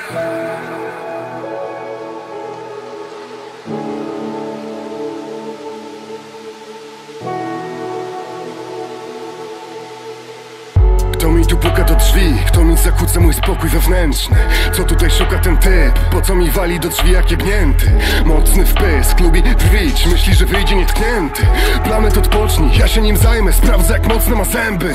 Kto mi tu puka do drzwi? Kto mi zakłóca mój spokój wewnętrzny? Co tutaj szuka ten typ? Po co mi wali do drzwi jak jebnięty? Mocny wpysk, lubi drwić, myśli, że wyjdzie nietknięty. Planet odpocznij, ja się nim zajmę, sprawdzę jak mocne ma zęby.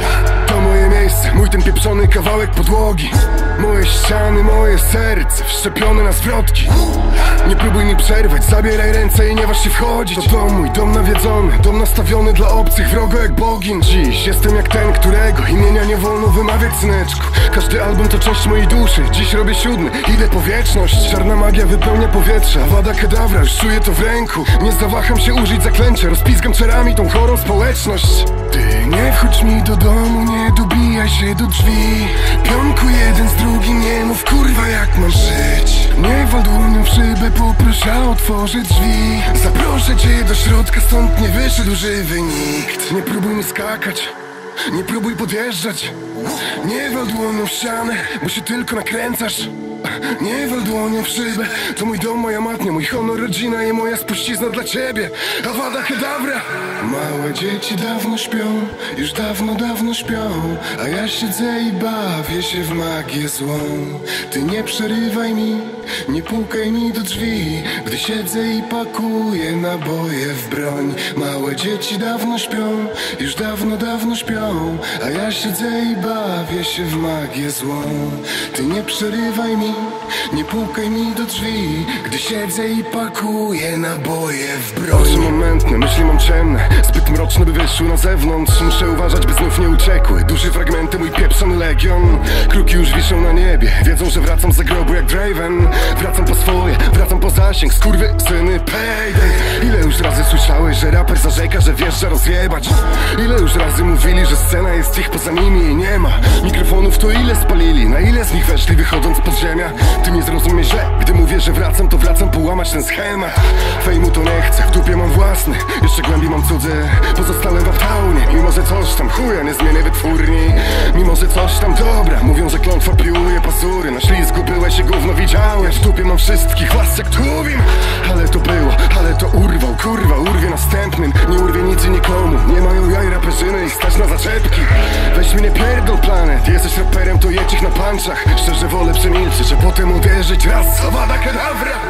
To moje miejsce, mój ten pieprzony kawałek podłogi. Moje ściany, moje serce, wszczepione na zwrotki. Nie próbuj mi przerwać, zabieraj ręce i nie waż się wchodzić. To dom mój, dom nawiedzony, dom nastawiony dla obcych, wrogo jak bogin. Dziś jestem jak ten, którego imienia nie wolno wymawiać, syneczku. Każdy album to część mojej duszy, dziś robię 7, idę po wieczność. Czarna magia wypełnia powietrze, Avada Kedavra, już czuję to w ręku. Nie zawaham się użyć zaklęcia, rozpizgam czarami tą chorą społeczność. Ty nie wchodź mi do domu, nie dobijaj się do drzwi. Pionku jeden z drugim, nie mów kurwa jak mam żyć. Nie wal dłonią w szybę, poproszę otworzę drzwi. Zaproszę cię do środka, stąd nie wyszedł żywy nikt. Nie próbuj mi skakać, nie próbuj podjeżdżać. Nie wal dłonią w ścianę, bo się tylko nakręcasz. Nie wal dłonią w szybę, to mój dom, moja matnia, mój honor, rodzina i moja spuścizna dla ciebie. Avada Kedavra. Małe dzieci dawno śpią, już dawno, dawno śpią, a ja siedzę i bawię się w magię złą. Ty nie przerywaj mi, nie pukaj mi do drzwi, gdy siedzę i pakuję naboje w broń. Małe dzieci dawno śpią, już dawno, dawno śpią, a ja siedzę i bawię się w magię złą. Ty nie przerywaj mi, nie pukaj mi do drzwi, gdy siedzę i pakuję naboje w broń. Oczy mam mętne, myśli mam ciemne, zbyt mroczne by wyszły na zewnątrz. Muszę uważać, by znów nie uciekły duży fragmenty, mój pieprzony legion. Kruki już wiszą na niebie, wiedzą, że wracam z grobu jak Draven. Wracam po swoje, wracam po zasięg, skurwysyny payday. Ile już razy słyszałeś, że raper zarzeka, że wjeżdża rozjebać? Ile już razy mówili, że scena jest ich, poza nimi jej nie ma? Mikrofonów to ile spalili, na ile z nich weszli wychodząc z podziemia? Ty nie zrozumiesz źle, gdy mówię, że wracam, to wracam połamać ten schemat. Fejmu to nie chcę, w dupie mam własny, jeszcze głębiej mam cudzy. Pozostałem w uptownie, mimo że coś tam chuja nie zmienię wytwórni. Mimo że coś tam dobra, mówią, że klątwa piłuje pazury. Na ślizgu byłeś i gówno widziałeś, w dupie mam wszystkich was jak Tuwim. Ale to było, ale to urwał, kurwa, urwie następnym. Nie urwie nic i nikomu, nie mają jaj raperzyny i stać na zaczepki. Weź mi nie pierdol planet, jesteś raperem, to jedź ich na punchach. Szczerze wolę przemilczeć, a potem uderzyć raz. Avada Kedavra.